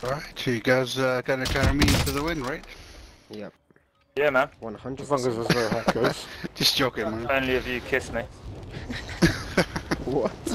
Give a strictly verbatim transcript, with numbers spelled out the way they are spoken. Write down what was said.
Alright, so you guys uh, gonna carry me for the win, right? Yep. Yeah, man. one hundred As long as there's no hackers. Just joking, man. Only if you kiss me. What?